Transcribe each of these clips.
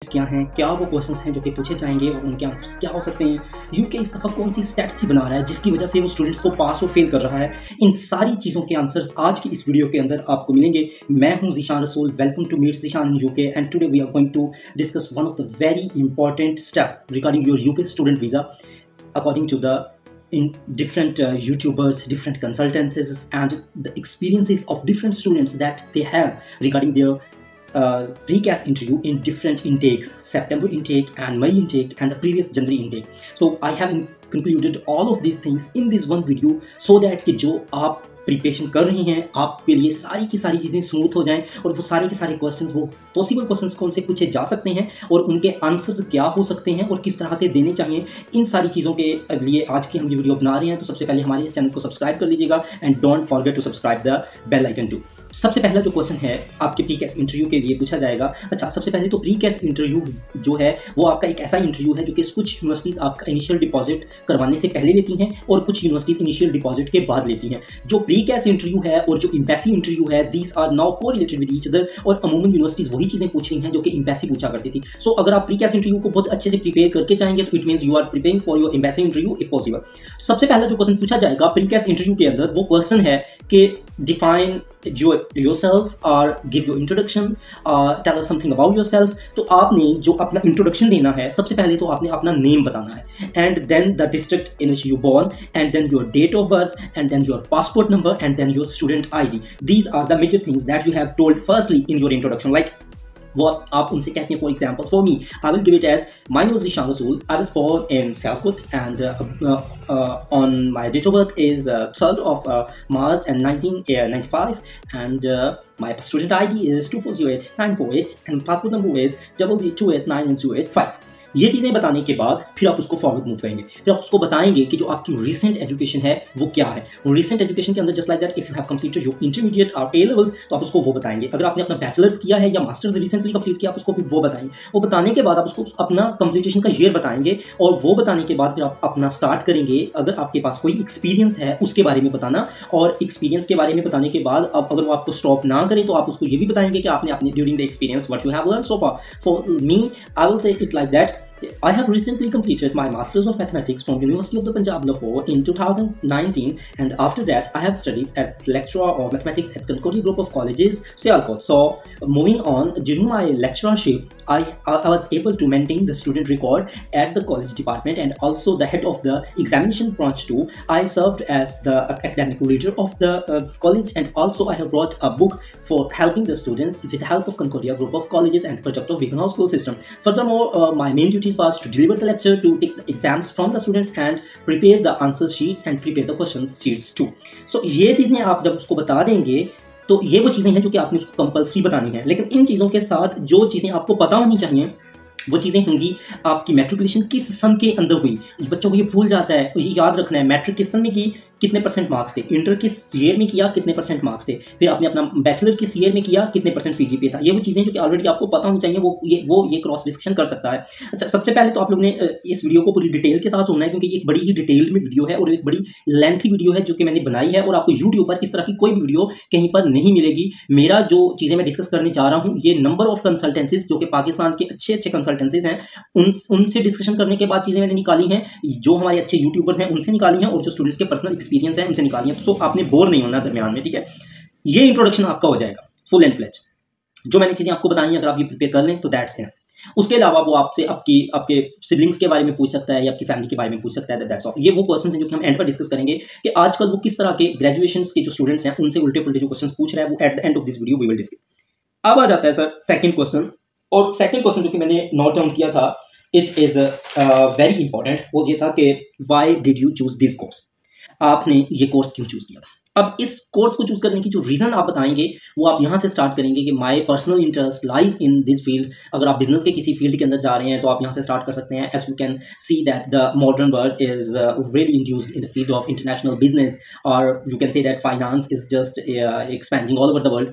Topics क्या हैं, क्या वो क्वेश्चंस हैं जो कि पूछे जाएंगे और उनके आंसर्स क्या हो सकते हैं, यूके इस दफ़ा कौन सी स्ट्रैटेजी बना रहा है जिसकी वजह से वो स्टूडेंट्स को पास और फेल कर रहा है। इन सारी चीज़ों के आंसर्स आज की इस वीडियो के अंदर आपको मिलेंगे। मैं हूं Zeeshan Rasool, welcome to meet Zeeshan in UK and today we are going to discuss one of the very important step regarding your UK student visa according to the in different YouTubers, different consultancies, and the experiences of different students that they have regarding their pre-CAS interview in different intakes, September intake and May intake and the previous January intake. So I have concluded all of these things in this one video so that कि जो आप preparation कर रही हैं आपके लिए सारी की सारी चीज़ें स्मूथ हो जाएं और वो सारे के सारे क्वेश्चंस, वो पॉसिबल क्वेश्चंस कौन से पूछे जा सकते हैं और उनके आंसर्स क्या हो सकते हैं और किस तरह से देने चाहिए, इन सारी चीज़ों के लिए आज की हम ये वीडियो बना रहे हैं। तो सबसे पहले हमारे इस चैनल को सब्सक्राइब कर लीजिएगा and don't forget to subscribe the bell icon to. सबसे पहला जो क्वेश्चन है आपके प्री-कैस इंटरव्यू के लिए पूछा जाएगा। अच्छा, सबसे पहले तो प्री-कैस इंटरव्यू जो है वो आपका एक ऐसा इंटरव्यू है जो कि कुछ यूनिवर्सिटीज़ आपका इनिशियल डिपॉजिट करवाने से पहले लेती हैं और कुछ यूनिवर्सिटीज़ इनिशियल डिपॉजिट के बाद लेती हैं। जो प्री-कैस इंटरव्यू है और जो एम्बेसी इंटरव्यू है, these are now correlated with each other और अमूमन यूनिवर्सिटीज़ वही चीज़ें पूछ रही हैं जो कि एम्बेसी पूछा करती थी। सो अगर आप प्री-कैस इंटरव्यू को बहुत अच्छे से प्रिपेयर करके जाएंगे तो it means you are preparing for your embassy interview if possible. सबसे पहला जो क्वेश्चन पूछा जाएगा प्री-कैस इंटरव्यू के अंदर वो क्वेश्चन है कि define yourself or give your introduction, tell us something about yourself। तो आपने जो अपना इंट्रोडक्शन देना है सबसे पहले तो आपने अपना नेम बताना है and then the district in which you born and then your date of birth and then your passport number and then your student ID। These are the major things that you have told firstly in your introduction. Like वो आप उनसे कहते हैं, for example for me I will give it as my name is Zeeshan Rasool, I was born in Sialkot and on my date of birth is 12th of March and 1995 and my student ID is 2408948 and passport number is 2289085। ये चीज़ें बताने के बाद फिर आप उसको forward move करेंगे, फिर आप उसको बताएंगे कि जो आपकी रिसेंट एजुकेशन है वो क्या है। रिसेंट एजुकेशन के अंदर just like that if you have completed your intermediate और A लेवल्स तो आप उसको वो बताएंगे। अगर आपने अपना बैचलर्स किया है या मास्टर्स रिसेंटली कंप्लीट किया आप उसको फिर वो बताएंगे। वो बताने के बाद आप उसको अपना कंप्लीटेशन का ईयर बताएंगे और वो बताने के बाद फिर आप अपना स्टार्ट करेंगे। अगर आपके पास कोई एक्सपीरियंस है उसके बारे में बताना और एक्सपीरियंस के बारे में बताने के बाद अब अगर वो आपको स्टॉप ना करे तो आप उसको ये भी बताएंगे कि आपने अपने during the experience what you have learn so far. For me I will say it like that I have recently completed my Masters of Mathematics from University of the Punjab Lahore in 2019 and after that I have studies at lecturer of mathematics at Concordia Group of Colleges, Sialkot. So moving on, during my lecturership I was able to maintain the student record at the college department and also the head of the examination branch too. I served as the academic leader of the college and also I have brought a book for helping the students with the help of Concordia Group of Colleges and the project of Beacon House School System. Furthermore, my main duty was to deliver the lecture, to take the exams from the students and prepare the answer sheets and prepare the question sheets too. So ये चीज़ें आप जब उसको बता देंगे तो ये वो चीज़ें हैं जो कि आपने उसको कंपल्सरी बतानी है। लेकिन इन चीज़ों के साथ जो चीज़ें आपको पता होनी चाहिए वो चीज़ें होंगी आपकी मैट्रिकुलेशन किस सन के अंदर हुई। बच्चों को ये भूल जाता है, ये याद रखना है मैट्रिक किस सन में की कितने परसेंट मार्क्स थे, इंटर किस ईयर में किया कितने परसेंट मार्क्स थे, फिर आपने अपना बैचलर किस ईयर में किया कितने परसेंट CGPA था। ये वो चीज़ें जो कि ऑलरेडी आपको पता होनी चाहिए, वो ये क्रॉस डिस्कशन कर सकता है। अच्छा, सबसे पहले तो आप लोग ने इस वीडियो को पूरी डिटेल के साथ सुनना है क्योंकि ये एक बड़ी ही डिटेल्ड में वीडियो है और एक बड़ी लेंथी वीडियो है जो कि मैंने बनाई है और आपको यूट्यूब पर इस तरह की कोई भी वीडियो कहीं पर नहीं मिलेगी। मेरा जो चीज़ें मैं डिस्कस करने जा रहा हूँ ये नंबर ऑफ कंसल्टेंसीज जो कि पाकिस्तान के अच्छे कंसल्टेंसीज हैं उनसे डिस्कशन करने के बाद चीज़ें मैंने निकाली हैं, जो हमारे अच्छे यूट्यूबर्स हैं उनसे निकाली हैं और जो स्टूडेंट्स के पर्सनल एक्सपीरियंस हैं उनसे निकाली हैं। तो आपने बोर नहीं होना दरमियान में, ठीक है। ये इंट्रोडक्शन आपका हो जाएगा फुल एंड फ्लेज। जो मैंने चीज़ें आपको बताई हैं अगर आप ये प्रिपेयर कर लें तो दैट्स इनफ। उसके अलावा वो आपसे आपके सिबलिंग्स के बारे में पूछ सकता है या आपकी फैमिली के बारे में पूछ सकता है, दैट्स ऑल। ये वो क्वेश्चंस हैं जो कि हम एंड पर डिस्कस करेंगे कि आजकल वो किस तरह के ग्रेजुएशन के जो स्टूडेंट्स हैं उनसे उल्टे पुल्टे जो क्वेश्चन पूछ रहा है वो at the end of this video we will discuss. अब आ जाता है सर सेकंड क्वेश्चन, और सेकंड क्वेश्चन जो कि मैंने नोट डाउन किया था इट इज़ वेरी इंपॉर्टेंट। वो ये था कि why did you choose this course, आपने ये कोर्स क्यों चूज किया। अब इस कोर्स को चूज करने की जो रीज़न आप बताएंगे वो आप यहाँ से स्टार्ट करेंगे कि my personal interest lies in this field. अगर आप बिजनेस के किसी फील्ड के अंदर जा रहे हैं तो आप यहाँ से स्टार्ट कर सकते हैं। As you can see that the modern world is really induced in the field of international business और you can say that finance is just expanding all over the world.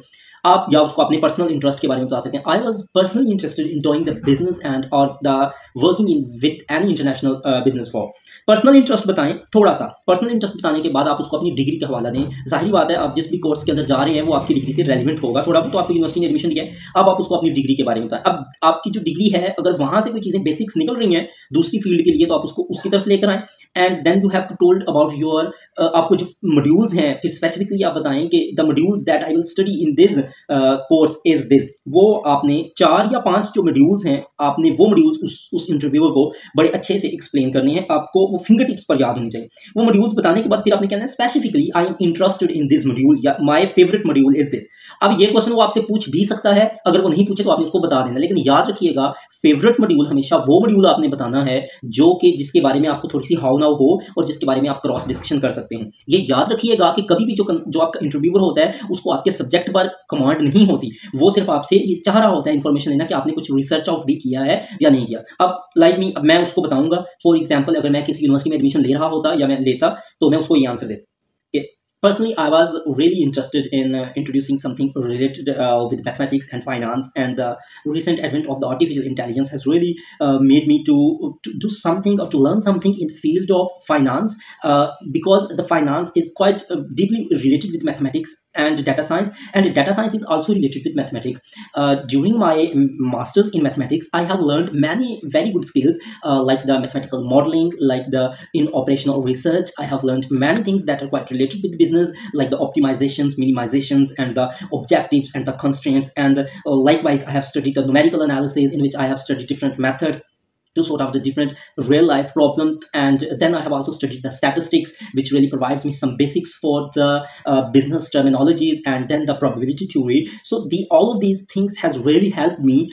आप या उसको अपने पर्सनल इंटरेस्ट के बारे में बता सकते हैं। I was personally interested in doing the business and और the working in with any international business for. Personal interest बताएं थोड़ा सा। पर्सनल इंटरेस्ट बताने के बाद आप उसको अपनी डिग्री का हवाला दें। जाहिर बात है, आप जिस भी कोर्स के अंदर जा रहे हैं वो आपकी डिग्री से रेलिवेंट होगा। थोड़ा बहुत तो आपको यूनिवर्सिटी ने एडमिशन दिया है, अब आप उसको अपनी डिग्री के बारे में बताएं। अब आपकी जो डिग्री है, अगर वहाँ से कोई चीज़ें बेसिक्स निकल रही हैं दूसरी फील्ड के लिए, तो आप उसको उसकी तरफ लेकर आएँ। And then you have to told about your आपको जो मॉड्यूल्स हैं, फिर स्पेसिफिकली आप बताएं कि the modules that I will study in this course is this. वो आपने 4 या 5 जो मॉड्यूल्स हैं, आपने वो मॉड्यूल्स उस इंटरव्यूअर को बड़े अच्छे से एक्सप्लेन करने हैं। आपको वो फिंगर टिप्स पर याद होनी चाहिए। वो मॉड्यूल्स बताने के बाद फिर आपने कहना है specifically I am interested in this module या my favourite module is this. अब ये क्वेश्चन वो आपसे पूछ भी सकता है, अगर वो नहीं पूछे तो आपने उसको बता देना। लेकिन याद रखिएगा, फेवरेट मॉड्यूल हमेशा वो मॉड्यूल आपने बताना है जो कि जिसके बारे में आपको थोड़ी सी हाउ नाउ हो और जिसके बारे में आप क्रॉस डिस्कशन कर सकते हो। ये याद रखिएगा कि कभी भी जो आपका इंटरव्यूअर होता है उसको आपके सब्जेक्ट पर कमांड नहीं होती, वो सिर्फ आपसे ये चाह रहा होता है इन्फॉर्मेशन लेना कि आपने कुछ रिसर्च आउट भी किया है या नहीं किया। अब लाइक मी, मैं उसको बताऊंगा। फॉर एग्जाम्पल, अगर मैं किसी यूनिवर्सिटी में एडमिशन ले रहा होता या मैं लेता तो मैं उसको ये आंसर देता कि personally, I was really interested in introducing something related with mathematics and finance, and the recent advent of the artificial intelligence has really made me to do something or to learn something in the field of finance, because the finance is quite deeply related with mathematics and data science, and data science is also related with mathematics. During my masters in mathematics, I have learned many very good skills, like the mathematical modeling, like the in operational research. I have learned many things that are quite related with business, like the optimizations, minimizations, and the objectives and the constraints. And likewise, I have studied the numerical analysis, in which I have studied different methods to sort out the different real life problems. And then I have also studied the statistics, which really provides me some basics for the business terminologies, and then the probability theory. So all of these things has really helped me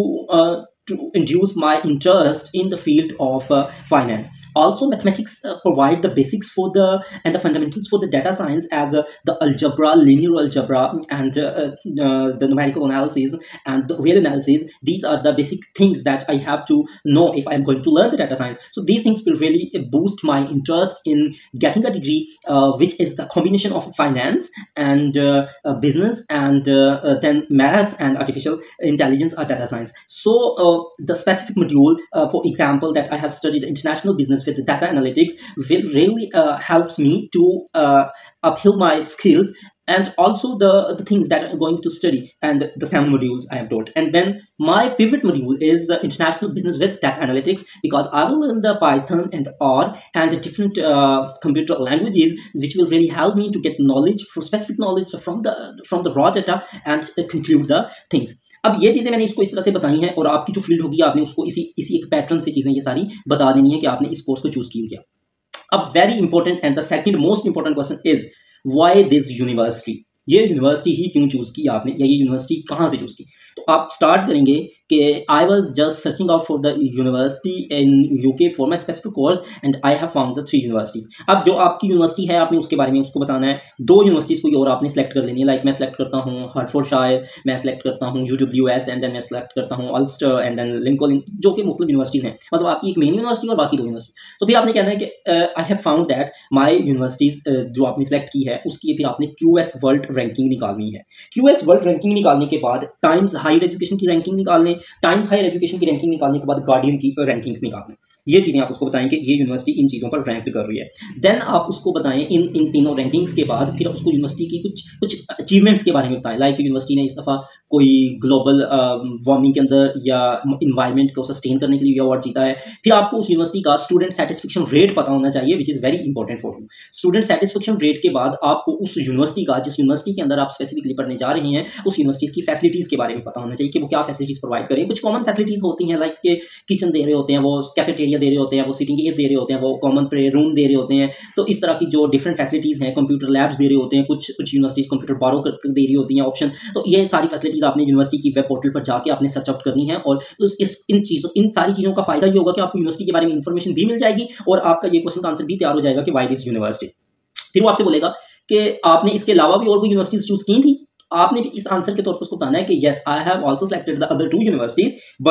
to induce my interest in the field of finance. Also, mathematics provide the basics for and the fundamentals for the data science, as the algebra, linear algebra, and the numerical analysis and the real analysis. These are the basic things that I have to know if I'm going to learn the data science. So these things will really boost my interest in getting a degree, which is the combination of finance and business, and then maths and artificial intelligence or data science. So the specific module, for example, that I have studied the international business with the data analytics, will really helps me to uphill my skills, and also the things that I'm going to study, and the 7 modules I have taught. And then my favorite module is international business with data analytics, because I will learn the Python and the R and the different computer languages, which will really help me to get knowledge, for specific knowledge from the raw data, and conclude the things. अब ये चीज़ें मैंने इसको इस तरह से बताई हैं, और आपकी जो फील्ड होगी आपने उसको इसी एक पैटर्न से चीज़ें ये सारी बता देनी है कि आपने इस कोर्स को चूज़ क्यों किया। अब very important and the second most important question is why this university. ये यूनिवर्सिटी ही क्यों चूज़ की आपने, या ये यूनिवर्सिटी कहाँ से चूज़ की। तो आप स्टार्ट करेंगे कि I was just searching out for the university in UK for my specific course, and I have found the 3 universities. अब जो आपकी यूनिवर्सिटी है आपने उसके बारे में उसको बताना है। 2 यूनिवर्सिटीज़ कोई और आपने सेलेक्ट कर लेनी है। लाइक मैं सेलेक्ट करता हूँ हर्टफोर्डशायर, मैं सेलेक्ट करता हूँ UWS, एंड देन मैं सेलेक्ट करता हूँ अल्स्टर, एंड देन लिंकन, जो कि मुख्तलिफ यूनिवर्सिटीज़ हैं। मतलब आपकी एक मेन यूनिवर्सिटी और बाकी 2 यूनिवर्सिटी। तो फिर आपने कहना है कि I have found that my universities जो आपने सेलेक्ट की है उसकी फिर आपने QS वर्ल्ड रैंकिंग निकालनी है। QS वर्ल्ड रैंकिंग निकालने के बाद टाइम्स हायर एजुकेशन की रैंकिंग निकालने, टाइम्स हायर एजुकेशन की रैंकिंग निकालने के बाद गार्डियन की रैंकिंग्स निकालने। ये चीज़ें आप उसको बताएं कि ये यूनिवर्सिटी इन चीज़ों पर रैंक कर रही है। देन आप उसको बताएं इन तीनों रैंकिंग्स के बाद फिर उसको यूनिवर्सिटी की कुछ अचीवमेंट्स के बारे में बताएं। लाइक यूनिवर्सिटी ने इस दफ़ा कोई ग्लोबल वार्मिंग के अंदर या इन्वायरमेंट को सस्टेन करने के लिए अवार्ड जीता है। फिर आपको उस यूनिवर्सिटी का स्टूडेंट सेटिस्फेक्शन रेट पता होना चाहिए, which is very important for you. Student satisfaction rate के बाद आपको उस यूनिवर्सिटी का, जिस यूनिवर्सिटी के अंदर आप स्पेसिफिकली पढ़ने जा रहे हैं, उस यूनिवर्सिटी की फैसिलिटीज़ के बारे में पता होना चाहिए कि वो क्या फैसिलिटीज़ प्रोवाइड करें। कुछ कॉमन फैसिलिटीज़ होती हैं, लाइक के किचन दे रहे होते हैं, वो कैफेटेरिया दे रहे होते हैं, वो सिटिंग एरिया दे रहे होते हैं, वो कॉमन प्रे रूम दे रहे होते हैं। तो इस तरह की जो डिफरेंट फैसिलिटीज़ हैं, कंप्यूटर लैब्स दे रहे होते हैं, कुछ यूनिवर्सिटीज़ कंप्यूटर बारो कर दे रही होती हैं ऑप्शन। तो ये सारी फैसिलिटीज़ आपने यूनिवर्सिटी की वेब पोर्टल पर जाके आपने सर्च आउट करनी है, और इन सारी चीज़ों का फायदा ये होगा कि आपको यूनिवर्सिटी के बारे में इंफॉर्मेशन भी मिल जाएगी, और आपका ये क्वेश्चन का आंसर भी तैयार हो जाएगा कि व्हाई दिस यूनिवर्सिटी। फिर वो आपसे बोलेगा कि आपने इसके अलावा भी और कोई यूनिवर्सिटीज़ चूज़ की थी। आपने भी इस आंसर के तौर पर उसको बताना है कि yes I have also selected the other 2 universities, but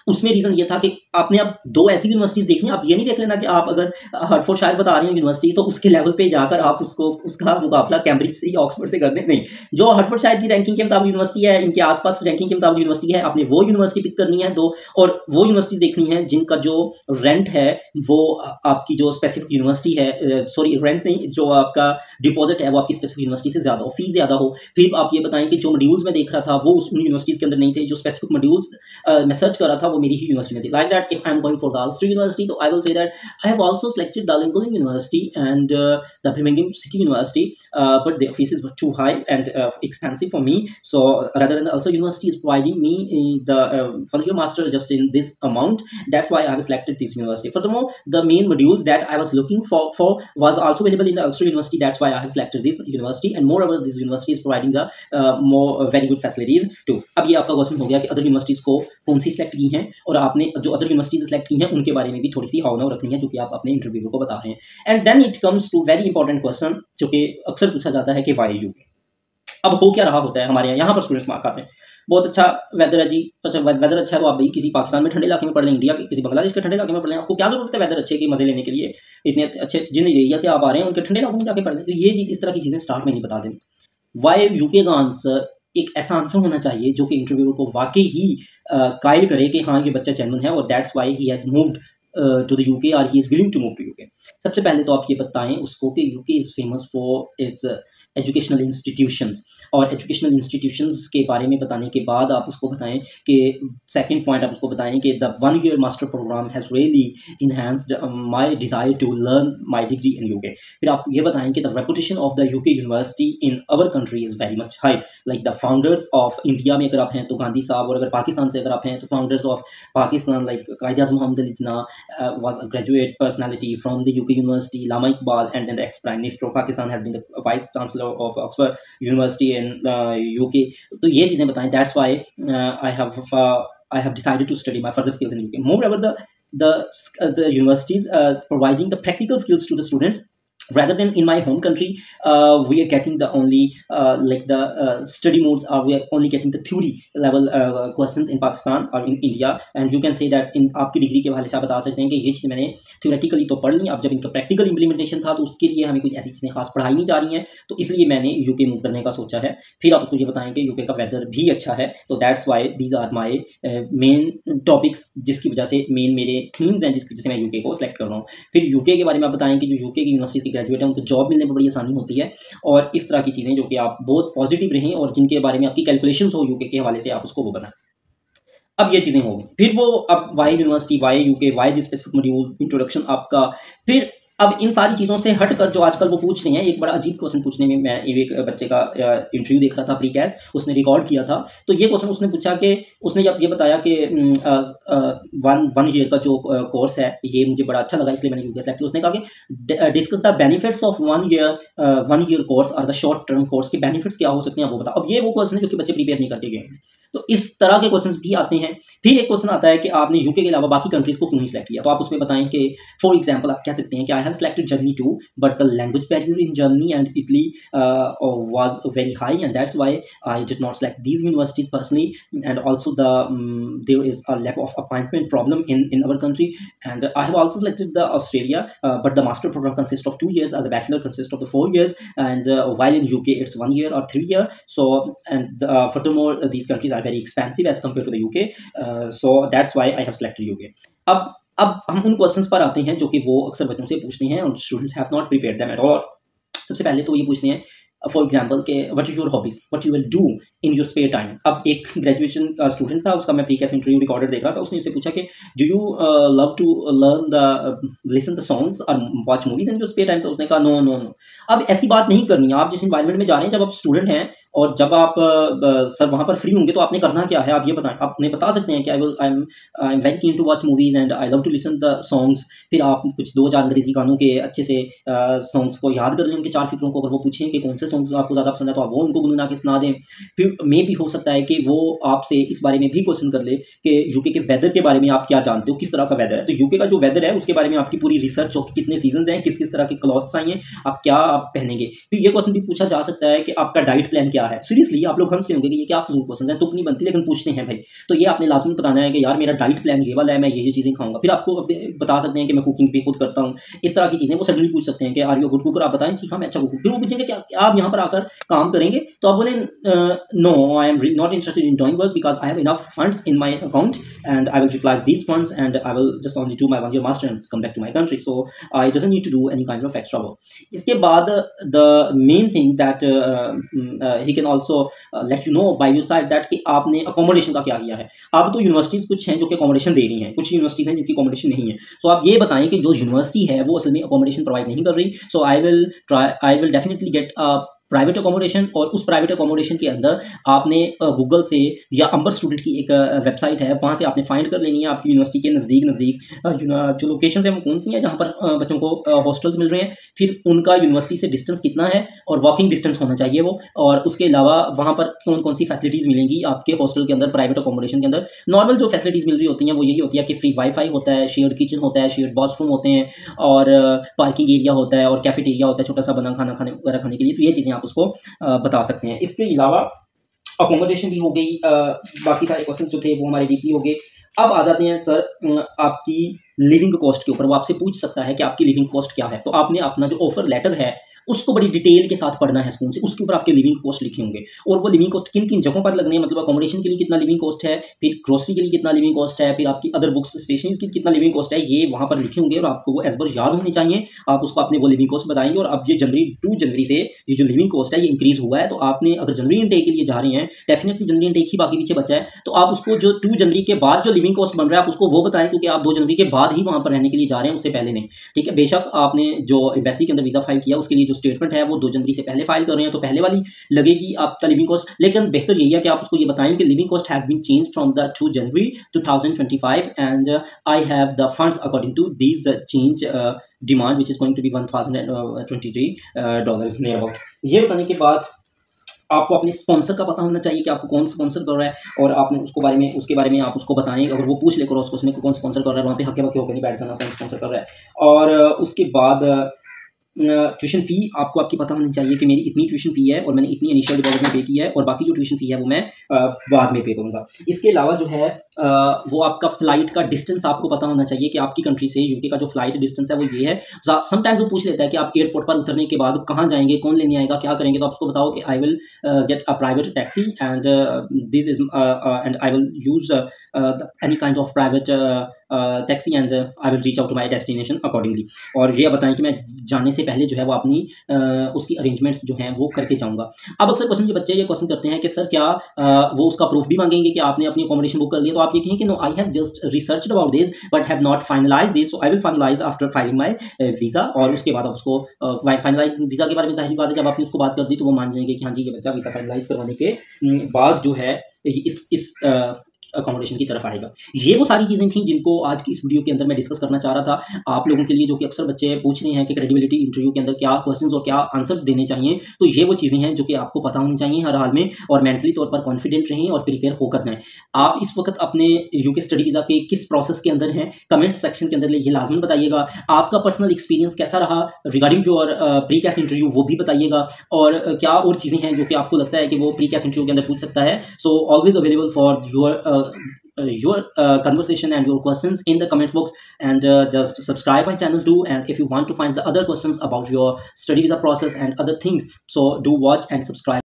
उसमें रीज़न ये था कि आपने अब 2 ऐसी यूनिवर्सिटीज़ देखनी, आप ये नहीं देख लेना कि आप अगर हर्टफोर्डशायर बता रही हो यूनिवर्सिटी, तो उसके लेवल पे जाकर आप उसका मुकाबला कैम्ब्रिज से या ऑक्सफोर्ड से कर दें। नहीं, जो हर्टफोर्डशायर की रैंकिंग के मुताबिक यूनिवर्सिटी है, इनके आसपास रैंकिंग के मुताबिक यूनिवर्सिटी है, आपने वो यूनिवर्सिटी पिक करनी है और वो यूनिवर्सिटीज़ देखनी है जिनका जो रेंट है वो आपकी जो स्पेसिफिक यूनिवर्सिटी है, सॉरी रेंट नहीं, जो आपका डिपॉजिट है वो आपकी स्पेसिफिक यूनिवर्सिटी से ज़्यादा हो, फीस ज़्यादा हो। फिर आप ये बताएं कि जो मॉड्यूल्स मैं देख रहा था वो उन यूनिवर्सिटीज़ के अंदर नहीं थे, जो स्पेसिफिक मॉड्यूल्स मैं सर्च कर रहा था वो मेरी ही यूनिवर्सिटी में थी। Like that, if I am going for the Ulster university, तो I will say that I have also selected the Lincoln university and the Birmingham city university, but the fees were too high and expensive for me. So rather than the Ulster University is providing me the for-year master just in this amount, that's why I have selected this university. Furthermore, the main modules that I was looking for was also available in the Ulster University. That's why I have selected this university, and moreover, this university is providing the more very good facilities too. अब ये आपका question हो गया कि other universities को कौन सी select की हैं, और आपने जो अदर यूनिवर्सिटीज़ सेलेक्ट की हैं उनके बारे में भी थोड़ी सी हाव नाव रखनी है, जो कि आप अपने इंटरव्यू को बता रहे हैं। And then it comes to very important question, जो कि अक्सर पूछा जाता है कि वाई यूके। अब हो क्या रहा होता है हमारे यहाँ पर स्टूडेंट्स मार्क आते हैं, बहुत अच्छा वेदर है जी, अच्छा वेदर अच्छा है तो आप भाई किसी पाकिस्तान में ठंडे इलाके में पढ़ लें, इंडिया के किसी बांग्लादेश के ठंडे इलाके में पढ़ लें, आपको क्या जरूरत है वेदर अच्छे की मजे लेने के लिए, इतने अच्छे जिन एरिया से आप आ रहे हैं उनके ठंडे इलाकों में जाके पढ़ लें। तो ये चीज़, इस तरह की चीज़ें स्टार्ट में नहीं बता दें। वाई यूके का आंसर एक ऐसा आंसर होना चाहिए जो कि इंटरव्यूअर को वाकई ही कायल करे कि हाँ ये बच्चा जेन्युइन है, और that's why he has moved to the UK और he is willing to move to UK. सबसे पहले तो आप ये बताएं उसको कि UK is famous for its educational institutions, और एजुकेशनल इंस्टीट्यूशंस के बारे में बताने के बाद आप उसको बताएं कि सेकंड पॉइंट आप उसको बताएं कि the 1 year master program has really enhanced my desire to learn my degree in UK. फिर आप ये बताएं कि the reputation of the UK university in our country is very much high, like the founders of India में अगर आप हैं तो गांधी साहब, और अगर पाकिस्तान से अगर आप हैं तो founders of Pakistan like Quaid-e-Azam Mohammad Ali Jinnah was a graduate personality from the UK University, Lama Iqbal, and then the ex-Prime Minister of Pakistan has been the Vice Chancellor of Oxford University in UK. तो ये चीज़ें बताएं, that's why I have decided to study my further skills in UK. Moreover, the universities providing the practical skills to the students. Rather than in my home country, we are getting the only like the study modes, or we are only getting the theory level questions in Pakistan or in India, and you can say that in आपकी degree के हवाले से आप बता सकते हैं कि ये चीज़ मैंने थियोरेटिकली तो पढ़ ली, अब जब इनका प्रैक्टिकल इंप्लीमेंटेशन था तो उसके लिए हमें कुछ ऐसी चीज़ें खास पढ़ाई नहीं जा रही हैं, तो इसलिए मैंने यूके मूव करने का सोचा है। फिर आप उसको ये बताएं कि यूके का वेदर भी अच्छा है, तो that's why these are my main topics, जिसकी वजह से मेन मेरे थीम्स हैं जिसकी वजह से मैं यूके को सिलेक्ट कर रहा हूँ। फिर यूके के बारे में आप बताएं कि जो यूके की यूनिवर्सिटी ग्रेजुएट है उनको जॉब मिलने में बड़ी आसानी होती है, और इस तरह की चीज़ें जो कि आप बहुत पॉजिटिव रहें और जिनके बारे में आपकी कैलकुलेशंस हो यूके के हवाले से, आप उसको वो बनाएं। अब ये चीज़ें हो गई, फिर वो अब why university, why UK, why this specific module, introduction आपका। फिर अब इन सारी चीज़ों से हटकर जो आजकल वो पूछ रहे हैं, एक बड़ा अजीब क्वेश्चन पूछने में, मैं एक बच्चे का इंटरव्यू देख रहा था प्री कैस, उसने रिकॉर्ड किया था, तो ये क्वेश्चन उसने पूछा कि उसने जब ये बताया कि 1 year का जो कोर्स है ये मुझे बड़ा अच्छा लगा इसलिए मैंने यूके सेलेक्ट किया। उसने कहा कि discuss the benefits of 1 year course और द शॉर्ट टर्म कोर्स के बेनिफिट्स क्या हो सकते हैं वो बताओ। अब ये वो क्वेश्चन है जो कि बच्चे प्रिपेयर नहीं करके गए हैं, तो इस तरह के क्वेश्चंस भी आते हैं। फिर एक क्वेश्चन आता है कि आपने यूके के अलावा बाकी कंट्रीज को क्यों नहीं सिलेक्ट किया, तो आप उसमें बताएं कि फॉर एग्जांपल आप कह सकते हैं कि I have selected Germany too, but the language barrier in Germany and Italy was very high, and that's why I did not select these universities personally, and also there is a lack of appointment problem in our country, and I have also selected the Australia, but the master program consist of 2 years and the bachelor consists of the 4 years, and while in UK it's 1 year or 3 year. So and furthermore these countries are very expensive as compared to the UK, so that's why I have selected UK. अब हम उन questions पर आते हैं जो कि वो अक्सर बच्चों से पूछते हैं और students have not prepared them at all. सबसे पहले तो ये पूछते हैं फॉर एग्जाम्पल के what is your hobbies, what you will do in your spare time. अब एक ग्रेजुएशन का स्टूडेंट था, उसका मैं प्री कैस इंटरव्यू रिकॉर्डेड देख रहा था, उसने उससे पूछा कि do you love to learn the listen the songs और watch movies in your spare time, तो उसने कहा नो नो नो। अब ऐसी बात नहीं करनी है, आप जिस इन्वायरमेंट में जा रहे हैं, जब आप स्टूडेंट हैं और जब आप सर वहाँ पर फ्री होंगे तो आपने करना क्या है, आप ये बताएं। आपने बता सकते हैं कि I am very keen to watch movies and I love to listen the songs. फिर आप कुछ 2-4 अंग्रेजी गानों के अच्छे से सॉन्ग्स को याद कर लें, उनके 4 फिक्रों को। अगर वो पूछें कि कौन से सॉन्ग्स आपको ज़्यादा पसंद है तो आप वो उनको गुनगुना के सुना दें। फिर मे भी हो सकता है कि वो आपसे इस बारे में भी क्वेश्चन कर ले कि यूके के वेदर के बारे में आप क्या जानते हो, किस तरह का वेदर है। तो यूके का जो वेदर है उसके बारे में आपकी पूरी रिसर्च हो कि कितने सीजन हैं, किस किस तरह के क्लॉथ्स आई हैं, आप क्या आप पहनेंगे। फिर ये क्वेश्चन भी पूछा जा सकता है कि आपका डाइट प्लान क्या क्या है। सीरियसली आप लोग हंस रहे होंगे कि ये क्या फजूल क्वेश्चन है, तुक नहीं बनती लेकिन पूछते हैं भाई। तो ये आपने लाजमी बताना है कि यार मेरा डाइट प्लान ये वाला है, मैं ये चीज़ें खाऊंगा। फिर आपको बता सकते हैं कि मैं कुकिंग भी खुद करता हूँ, इस तरह की चीज़ें वो सडनली पूछ सकते हैं कि आर यू गुड कुकर, आप बताएं कि हाँ मैं अच्छा कुकर। फिर वो पूछेंगे क्या आप यहाँ पर आकर काम करेंगे, तो आप बोले no I am not interested in doing work because I have enough funds in my account and I will utilise these funds and I will just only do my 1 year master and come back to my country, so I doesn't need to do any kind of extra work. इसके बाद the main thing that he can also let you know by your side that कि आपने accommodation का क्या किया है। अब तो यूनिवर्सिटीज़ कुछ हैं जो कि अकोमोडेशन दे रही हैं, कुछ यूनिवर्सिटीज़ हैं जिनकी अकोमोडेशन नहीं है। सो आप ये बताएं कि जो यूनिवर्सिटी है वो असल में अकोमोडेशन प्रोवाइड नहीं कर रही। So I will definitely get private accommodation, और उस प्राइवेट अकोमोडेशन के अंदर आपने गूगल से या अंबर स्टूडेंट की एक वेबसाइट है, वहाँ से आपने फाइंड कर लेनी है आपकी यूनिवर्सिटी के नज़दीक जो लोकेशन है वो कौन सी है जहाँ पर बच्चों को हॉस्टल्स मिल रहे हैं, फिर उनका यूनिवर्सिटी से डिस्टेंस कितना है और वॉकिंग डिस्टेंस होना चाहिए वो, और उसके अलावा वहाँ पर कौन कौन सी फैसिलिटीज़ मिलेंगी आपके हॉस्टल के अंदर, प्राइवेट अकोमोडेशन के अंदर। नॉर्मल जो फैसिलिटीज़ मिल रही होती हैं वो यही होती है कि फ्री वाईफाई होता है, शेयर्ड किचन होता है, शेयर्ड वॉशरूम होते हैं, और पार्किंग एरिया होता है, और कैफेटेरिया होता है छोटा सा बना खाना खाने के लिए। तो ये चीज़ें आप उसको बता सकते हैं। इसके अलावा अकोमोडेशन भी हो गई, बाकी सारे क्वेश्चन जो थे वो हमारे डीपली हो गए। अब आ जाते हैं सर आपकी लिविंग कॉस्ट के ऊपर। वो आपसे पूछ सकता है कि आपकी लिविंग कॉस्ट क्या है, तो आपने अपना जो ऑफर लेटर है उसको बड़ी डिटेल के साथ पढ़ना है स्कूल से, उसके ऊपर आपके लिविंग कॉस्ट लिखे होंगे, और वो लिविंग कॉस्ट किन किन जगहों पर लगने हैं, मतलब अकोमोडेशन के लिए कितना लिविंग कॉस्ट है, फिर ग्रोसरी के लिए कितना लिविंग कॉस्ट है, फिर आपकी अदर बुक्स स्टेशनरीज की कितना लिविंग कॉस्ट है, ये वहाँ पर लिखे होंगे और आपको वो एज पर याद होने चाहिए। आप उसको अपने वो लिविंग कॉस्ट बताएंगे। और अब ये 2 जनवरी से ये जो लिविंग कॉस्ट है ये इंक्रीज हुआ है, तो आपने अगर जनवरी इनटेक के लिए जा रहे हैं, डेफिनेटली जनवरी इनटेक ही बाकी पीछे बचा है, तो आप उसको जो 2 जनवरी के बाद जो लिविंग कॉस्ट बन रहा है आप उसको वो बताएं, क्योंकि आप 2 जनवरी के बाद ही वहाँ पर रहने के लिए जा रहे हैं, उससे पहले नहीं। ठीक है, बेशक आपने जो एम्बेसी के अंदर वीज़ा फाइल किया उसके लिए जो स्टेटमेंट है वो 2 जनवरी से पहले फाइल कर रहे हैं, तो पहले वाली लगेगी आपका लिविंग कॉस्ट। लेकिन बेहतर यही है कि आप उसको ये बताएं कि living cost has been change from the 2 January 2025 and I have the funds according to this change demand which is going to be $1023 near about. ये बताने के बाद आपको अपने स्पॉन्सर का पता होना चाहिए कि आपको कौन स्पॉन्सर कर रहा है, और आपने उसके बारे में आप उसको बताएं। अगर वो पूछ ले क्रॉस क्वेश्चन को कौन स्पॉन्सर कर रहा है, वहाँ पे हक्के बक्के होकर नहीं बैठ जाना कौन स्पॉन्सर कर रहा है। और उसके बाद ट्यूशन फ़ी आपको आपकी पता होनी चाहिए कि मेरी इतनी ट्यूशन फ़ी है और मैंने इतनी इनिशियल डिपॉजिट में पे की है, और बाकी जो ट्यूशन फ़ी है वो मैं बाद में पे करूँगा। इसके अलावा जो है वो आपका फ़्लाइट का डिस्टेंस आपको पता होना चाहिए कि आपकी कंट्री से यूके का जो फ़्लाइट डिस्टेंस है वो ये है। समटाइम्स वो पूछ लेता है कि आप एयरपोर्ट पर उतरने के बाद कहाँ जाएंगे, कौन लेने आएगा, क्या करेंगे, तो आप उसको बताओ कि I will get a private taxi and this is and I will use any kind of private taxi and I will reach out to my destination accordingly. और ये बताएं कि मैं जाने से पहले जो है वो अपनी उसकी अरेंजमेंट्स जो हैं वो करके जाऊँगा। अब अक्सर क्वेश्चन के बच्चे ये क्वेश्चन करते हैं कि सर क्या वो उसका प्रूफ भी मांगेंगे कि आपने अपनी अकोमोडेशन बुक कर लिया, तो आप ये कहें कि no I have just researched about this but have not finalise this, so I will finalise after filing my visa. और उसके बाद आप उसको फाइनलाइज वीज़ा के बारे में जाहिर बात है जब आपने उसको बात कर दी तो वो मान जाएंगे कि हाँ जी ये बच्चा वीज़ा फाइनलाइज करवाने के बाद जो है इस अकोमोडेशन की तरफ आएगा। ये वो सारी चीज़ें थी जिनको आज की इस वीडियो के अंदर मैं डिस्कस करना चाह रहा था आप लोगों के लिए, जो कि अक्सर बच्चे पूछ रहे हैं कि क्रेडिबिलिटी इंटरव्यू के अंदर क्या क्वेश्चंस और क्या आंसर्स देने चाहिए। तो ये वो चीज़ें हैं जो कि आपको पता होनी चाहिए हर हाल में, और मेंटली तौर पर कॉन्फिडेंट रहें और प्रिपेयर होकर जाएं। आप इस वक्त अपने यूके स्टडी वीज़ा के किस प्रोसेस के अंदर हैं, कमेंट्स सेक्शन के अंदर ये लाजमन बताइएगा। आपका पर्सनल एक्सपीरियंस कैसा रहा regarding your pre CAS interview वो भी बताइएगा, और क्या और चीज़ें हैं जो कि आपको लगता है कि वो प्री कैस इंटरव्यू के अंदर पूछ सकता है। So always available for your conversation and your questions in the comments box, and just subscribe my channel too, and if you want to find the other questions about your study visa process and other things, so do watch and subscribe.